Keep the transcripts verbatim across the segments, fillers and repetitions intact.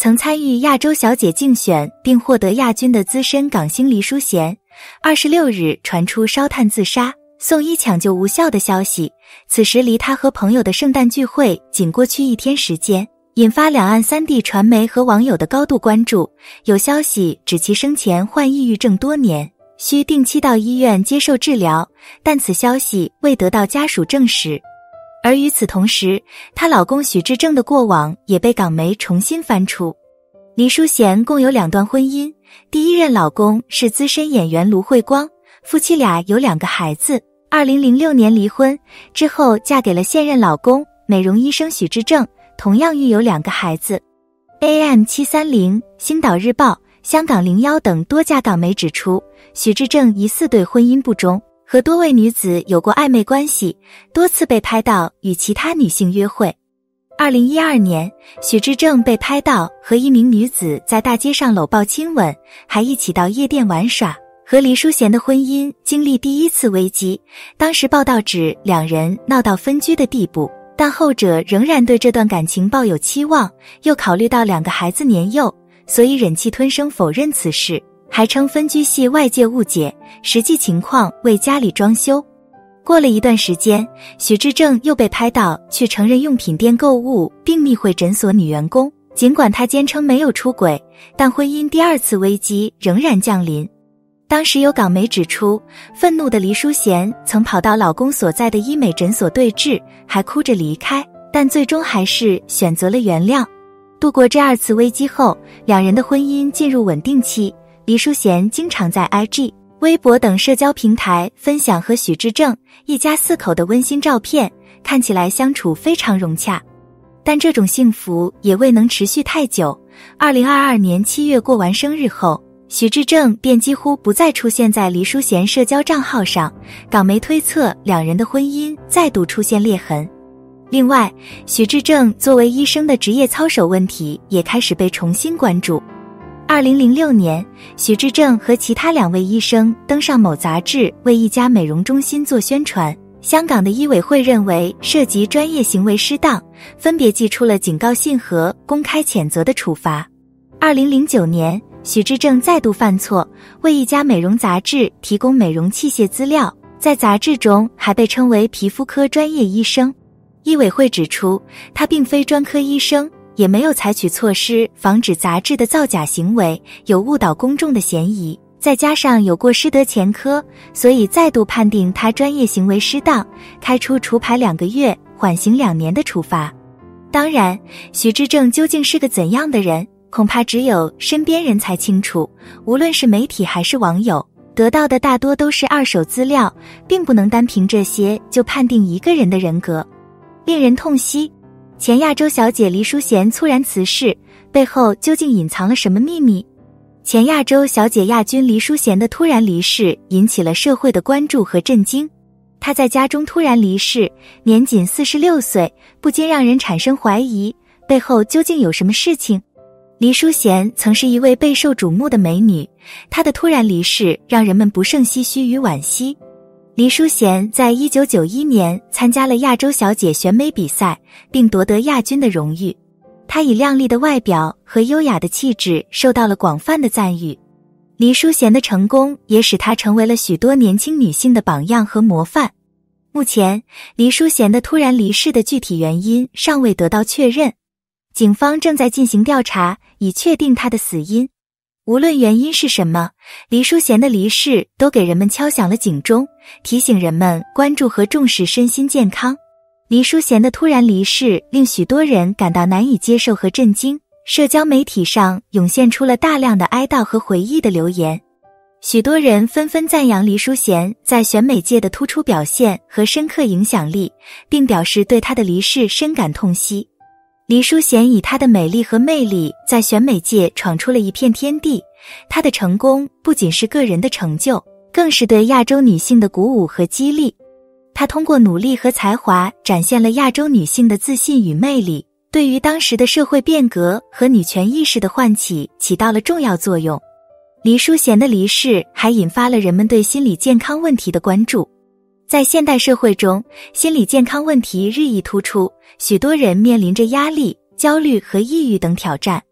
曾参与亚洲小姐竞选并获得亚军的资深港星黎淑贤，二十六日传出烧炭自杀、送医抢救无效的消息。此时离他和朋友的圣诞聚会仅过去一天时间，引发两岸三地传媒和网友的高度关注。有消息指其生前患抑郁症多年，需定期到医院接受治疗，但此消息未得到家属证实。而与此同时，她老公许志正的过往也被港媒重新翻出。黎淑贤共有两段婚姻，第一任老公是资深演员卢慧光，夫妻俩有两个孩子，二零零六年离婚，之后嫁给了现任老公美容医生许志正，同样育有两个孩子。 A M 七三零、星岛日报、香港零一等多家港媒指出，许志正疑似对婚姻不忠，和多位女子有过暧昧关系，多次被拍到与其他女性约会。二零一二年，许志正被拍到和一名女子在大街上搂抱亲吻，还一起到夜店玩耍。和黎淑贤的婚姻经历第一次危机，当时报道指两人闹到分居的地步，但后者仍然对这段感情抱有期望，又考虑到两个孩子年幼，所以忍气吞声否认此事，还称分居系外界误解，实际情况为家里装修。过了一段时间，许志正又被拍到去成人用品店购物并密会诊所女员工，尽管他坚称没有出轨，但婚姻第二次危机仍然降临。当时有港媒指出，愤怒的黎淑贤曾跑到老公所在的医美诊所对峙，还哭着离开，但最终还是选择了原谅。度过这二次危机后，两人的婚姻进入稳定期。黎淑贤经常在 I G、微博等社交平台分享和许志正一家四口的温馨照片，看起来相处非常融洽。但这种幸福也未能持续太久。二零二二年七月过完生日后，许志正便几乎不再出现在黎淑贤社交账号上，港媒推测两人的婚姻再度出现裂痕。另外，许志正作为医生的职业操守问题也开始被重新关注。二零零六年，许志正和其他两位医生登上某杂志为一家美容中心做宣传，香港的医委会认为涉及专业行为失当，分别寄出了警告信和公开谴责的处罚。二零零九年，许志正再度犯错，为一家美容杂志提供美容器械资料，在杂志中还被称为皮肤科专业医生。医委会指出，他并非专科医生，也没有采取措施防止杂志的造假行为，有误导公众的嫌疑，再加上有过失德前科，所以再度判定他专业行为失当，开出除牌两个月、缓刑两年的处罚。当然，许志正究竟是个怎样的人，恐怕只有身边人才清楚，无论是媒体还是网友，得到的大多都是二手资料，并不能单凭这些就判定一个人的人格。令人痛惜，前亚洲小姐黎淑贤猝然辞世，背后究竟隐藏了什么秘密？前亚洲小姐亚军黎淑贤的突然离世引起了社会的关注和震惊。她在家中突然离世，年仅四十六岁，不禁让人产生怀疑，背后究竟有什么事情？黎淑贤曾是一位备受瞩目的美女，她的突然离世让人们不胜唏嘘与惋惜。黎淑贤在一九九一年参加了亚洲小姐选美比赛，并夺得亚军的荣誉。她以靓丽的外表和优雅的气质受到了广泛的赞誉。黎淑贤的成功也使她成为了许多年轻女性的榜样和模范。目前，黎淑贤的突然离世的具体原因尚未得到确认，警方正在进行调查，以确定她的死因。无论原因是什么，黎淑贤的离世都给人们敲响了警钟，提醒人们关注和重视身心健康。黎淑贤的突然离世令许多人感到难以接受和震惊，社交媒体上涌现出了大量的哀悼和回忆的留言。许多人纷纷赞扬黎淑贤在选美界的突出表现和深刻影响力，并表示对她的离世深感痛惜。黎淑贤以她的美丽和魅力在选美界闯出了一片天地，她的成功不仅是个人的成就，更是对亚洲女性的鼓舞和激励。她通过努力和才华展现了亚洲女性的自信与魅力，对于当时的社会变革和女权意识的唤起起到了重要作用。黎淑贤的离世还引发了人们对心理健康问题的关注。在现代社会中，心理健康问题日益突出，许多人面临着压力、焦虑和抑郁等挑战。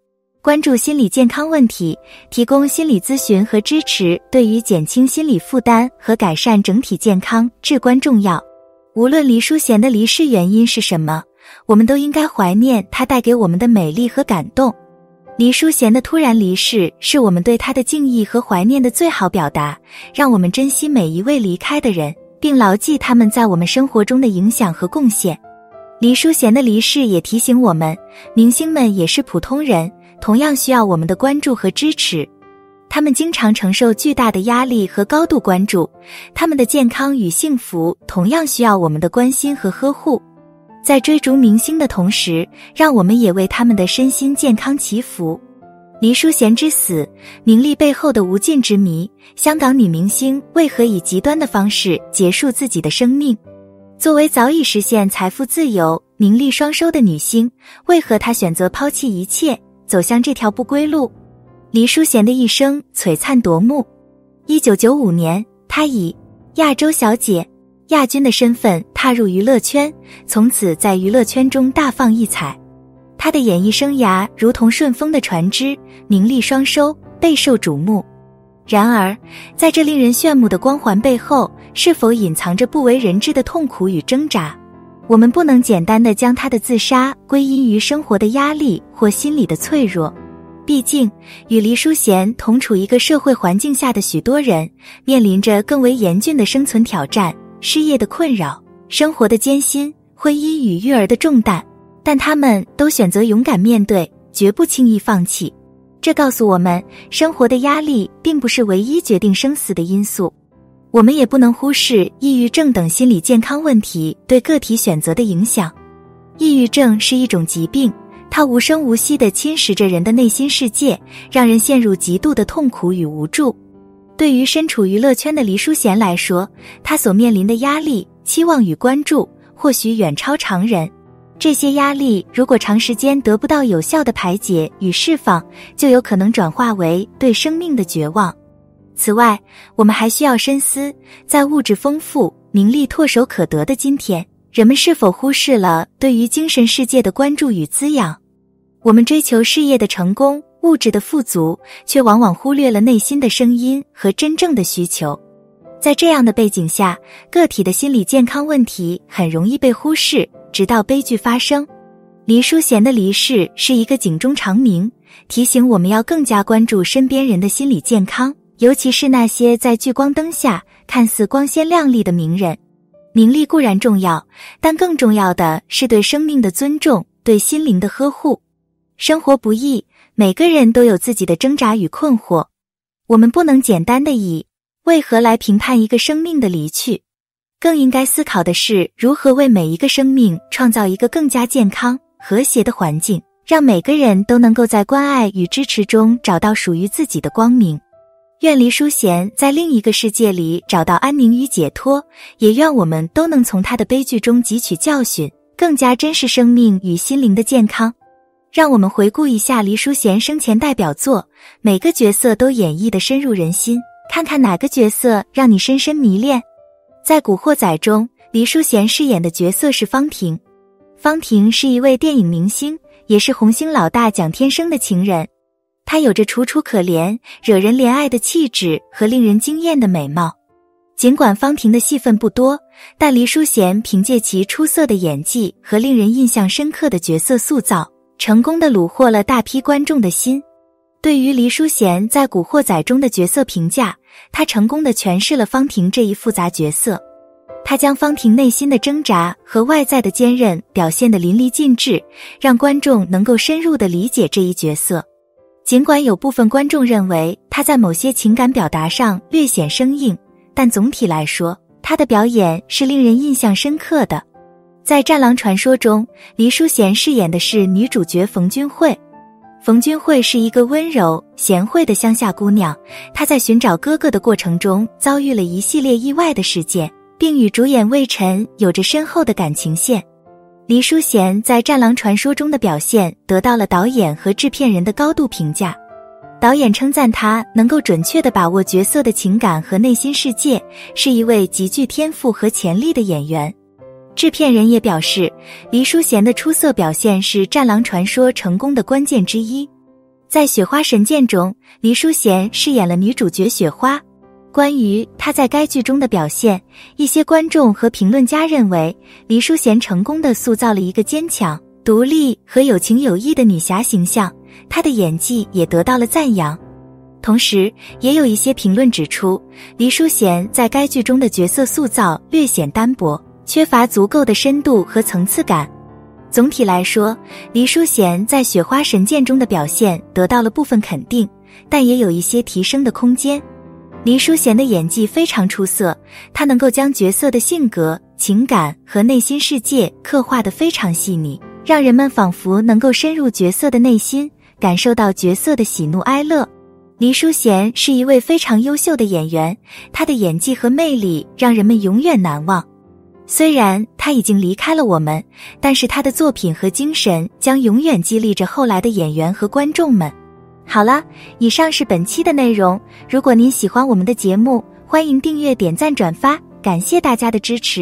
关注心理健康问题，提供心理咨询和支持，对于减轻心理负担和改善整体健康至关重要。无论黎淑贤的离世原因是什么，我们都应该怀念她带给我们的美丽和感动。黎淑贤的突然离世是我们对她的敬意和怀念的最好表达，让我们珍惜每一位离开的人，并牢记他们在我们生活中的影响和贡献。黎淑贤的离世也提醒我们，明星们也是普通人，同样需要我们的关注和支持。他们经常承受巨大的压力和高度关注，他们的健康与幸福同样需要我们的关心和呵护。在追逐明星的同时，让我们也为他们的身心健康祈福。黎淑贤之死，名利背后的无尽之谜，香港女明星为何以极端的方式结束自己的生命？作为早已实现财富自由、名利双收的女星，为何她选择抛弃一切，走向这条不归路？黎淑贤的一生璀璨夺目。一九九五年，她以亚洲小姐、亚军的身份踏入娱乐圈，从此在娱乐圈中大放异彩。她的演艺生涯如同顺风的船只，名利双收，备受瞩目。然而，在这令人炫目的光环背后，是否隐藏着不为人知的痛苦与挣扎？我们不能简单地将她的自杀归因于生活的压力或心理的脆弱。毕竟，与黎淑贤同处一个社会环境下的许多人，面临着更为严峻的生存挑战，失业的困扰，生活的艰辛，婚姻与育儿的重担，但他们都选择勇敢面对，绝不轻易放弃。这告诉我们，生活的压力并不是唯一决定生死的因素。我们也不能忽视抑郁症等心理健康问题对个体选择的影响。抑郁症是一种疾病，它无声无息地侵蚀着人的内心世界，让人陷入极度的痛苦与无助。对于身处娱乐圈的黎淑贤来说，她所面临的压力、期望与关注或许远超常人。这些压力如果长时间得不到有效的排解与释放，就有可能转化为对生命的绝望。此外，我们还需要深思，在物质丰富、名利唾手可得的今天，人们是否忽视了对于精神世界的关注与滋养？我们追求事业的成功、物质的富足，却往往忽略了内心的声音和真正的需求。在这样的背景下，个体的心理健康问题很容易被忽视，直到悲剧发生。黎淑贤的离世是一个警钟长鸣，提醒我们要更加关注身边人的心理健康，尤其是那些在聚光灯下看似光鲜亮丽的名人。名利固然重要，但更重要的是对生命的尊重，对心灵的呵护。生活不易，每个人都有自己的挣扎与困惑。我们不能简单的以为何来评判一个生命的离去，更应该思考的是如何为每一个生命创造一个更加健康、和谐的环境，让每个人都能够在关爱与支持中找到属于自己的光明。愿黎淑贤在另一个世界里找到安宁与解脱，也愿我们都能从他的悲剧中汲取教训，更加珍视生命与心灵的健康。让我们回顾一下黎淑贤生前代表作，每个角色都演绎得深入人心，看看哪个角色让你深深迷恋。在《古惑仔》中，黎淑贤饰演的角色是方婷。方婷是一位电影明星，也是红星老大蒋天生的情人。她有着楚楚可怜、惹人怜爱的气质和令人惊艳的美貌。尽管方婷的戏份不多，但黎淑贤凭借其出色的演技和令人印象深刻的角色塑造，成功地虏获了大批观众的心。对于黎淑贤在《古惑仔》中的角色评价，她成功地诠释了方婷这一复杂角色。她将方婷内心的挣扎和外在的坚韧表现得淋漓尽致，让观众能够深入地理解这一角色。尽管有部分观众认为她在某些情感表达上略显生硬，但总体来说，她的表演是令人印象深刻的。在《战狼传说》中，黎淑贤饰演的是女主角冯君慧。冯君慧是一个温柔贤惠的乡下姑娘，她在寻找哥哥的过程中遭遇了一系列意外的事件，并与主演魏晨有着深厚的感情线。黎淑贤在《战狼传说》中的表现得到了导演和制片人的高度评价。导演称赞她能够准确地把握角色的情感和内心世界，是一位极具天赋和潜力的演员。制片人也表示，黎淑贤的出色表现是《战狼传说》成功的关键之一。 在《雪花神剑》中，黎淑贤饰演了女主角雪花。关于她在该剧中的表现，一些观众和评论家认为，黎淑贤成功地塑造了一个坚强、独立和有情有义的女侠形象，她的演技也得到了赞扬。同时，也有一些评论指出，黎淑贤在该剧中的角色塑造略显单薄，缺乏足够的深度和层次感。总体来说，黎淑贤在《雪花神剑》中的表现得到了部分肯定，但也有一些提升的空间。黎淑贤的演技非常出色，她能够将角色的性格、情感和内心世界刻画得非常细腻，让人们仿佛能够深入角色的内心，感受到角色的喜怒哀乐。黎淑贤是一位非常优秀的演员，她的演技和魅力让人们永远难忘。虽然她已经离开了我们，但是她的作品和精神将永远激励着后来的演员和观众们。好了，以上是本期的内容。如果您喜欢我们的节目，欢迎订阅、点赞、转发，感谢大家的支持。